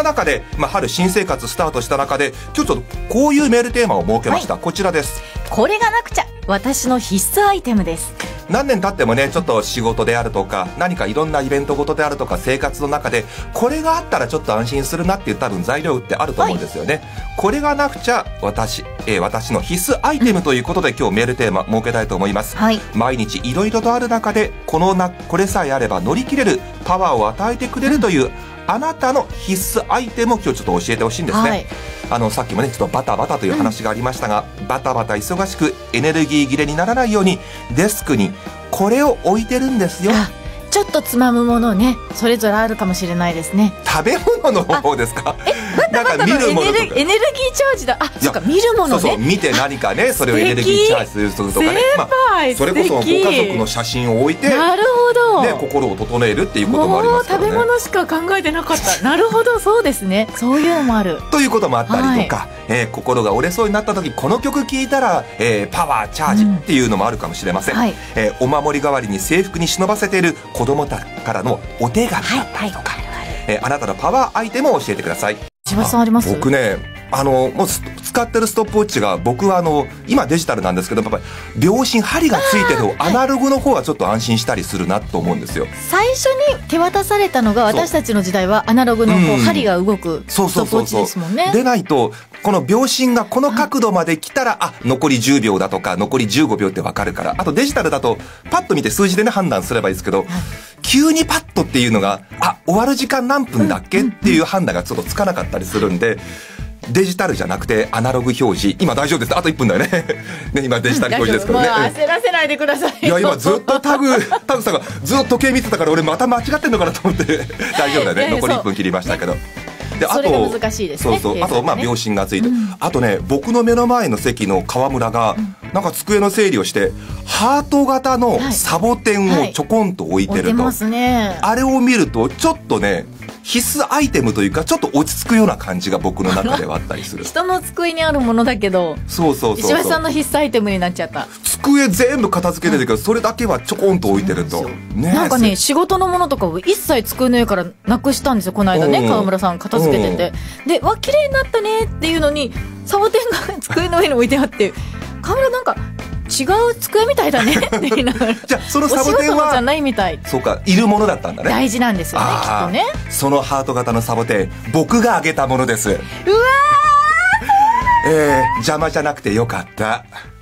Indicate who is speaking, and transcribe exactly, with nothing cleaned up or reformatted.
Speaker 1: 中で、まあ、春新生活スタートした中でちょっとこういうメールテーマを設けました、はい、こちらです。
Speaker 2: これがなくちゃ私の必須アイテムです。
Speaker 1: 何年経ってもね、ちょっと仕事であるとか何かいろんなイベントごとであるとか生活の中でこれがあったらちょっと安心するなっていう多分材料ってあると思うんですよね、はい、これがなくちゃ私、えー、私の必須アイテムということで、うん、今日メールテーマ設けたいと思います、はい、毎日いろいろとある中でこのなこれさえあれば乗り切れるパワーを与えてくれるという、うん、あなたの必須アイテムを今日ちょっと教えてほしいんですね、はい、あのさっきもねちょっとバタバタという話がありましたが、うん、バタバタ忙しくエネルギー切れにならないようにデスクにこれを置いてるんですよ。
Speaker 2: ちょっとつまむものね、それぞれあるかもしれないですね。
Speaker 1: 食べ物の方ですか？
Speaker 2: え、バタバタのエネルギーチャージだ。あ、そうか、見るものね。そうそう、見
Speaker 1: て何かね、それをエネルギーチャージするとかね、まあ、それこそご家族の写真を置いて、
Speaker 2: なるほど、
Speaker 1: ね、心を整えるっていうこともありますからね。
Speaker 2: もう食べ物しか考えてなかった。なるほど、そうですね。そういうのもある。
Speaker 1: ということもあったりとか、はい、えー、心が折れそうになった時、この曲聴いたら、えー、パワーチャージっていうのもあるかもしれません。うん、はい、えー、お守り代わりに制服に忍ばせている子供たちからのお手紙だったりとか、はいはい、えー、あなたのパワーアイテムを教えてください。
Speaker 2: 千葉さんあります？
Speaker 1: 僕ね、あのもう使ってるストップウォッチが、僕はあの今デジタルなんですけど、やっぱり秒針針がついてるアナログの方はちょっと安心したりするなと思うんですよ。
Speaker 2: 最初に手渡されたのが私たちの時代はアナログのこう針が動くストップウォッチですもんね。
Speaker 1: でないとこの秒針がこの角度まで来たら、あ、残りじゅうびょうだとか残りじゅうごびょうって分かるから。あとデジタルだとパッと見て数字でね判断すればいいですけど、急にパッとっていうのが、あ、終わる時間何分だっけっていう判断がちょっとつかなかったりするんで、デジタルじゃなくてアナログ表示、今大丈夫です、あといっぷんだよねね、今デジタル表示ですからね、
Speaker 2: まあ、焦らせないでください。
Speaker 1: いや今ずっとタグタグさんがずっと時計見てたから、俺また間違ってんのかなと思って大丈夫だよね、残りいっぷん切りましたけど、ね、
Speaker 2: であとそれが難しいですね。
Speaker 1: そうそう、ね、あとまあ秒針がついて、うん、あとね、僕の目の前の席の川村が、うん、なんか机の整理をしてハート型のサボテンをちょこんと置いてると、はいはい、置いてますね。あれを見るとちょっとね、必須アイテムというかちょっと落ち着くような感じが僕の中ではあったりする。
Speaker 2: 人の机にあるものだけど、
Speaker 1: そうそうそうそう、
Speaker 2: 石橋さんの必須アイテムになっちゃった。
Speaker 1: 机全部片付けてるけど、それだけはちょこんと置いてると、
Speaker 2: ね、なんかね、仕事のものとかを一切机の上からなくしたんですよ、この間ね、川村さん片付けてて、で、わ、綺麗になったねっていうのにサボテンが机の上に置いてあって、川村なんか違う机みたいだねって言いながら
Speaker 1: じゃあそのサボテンは
Speaker 2: お仕事のじゃないみたい。
Speaker 1: そうか、いるものだったんだね。
Speaker 2: 大事なんですよね、きっとね。
Speaker 1: そのハート型のサボテン、僕があげたものです。うわ
Speaker 2: ー
Speaker 1: えー、邪魔じゃなくてよかった。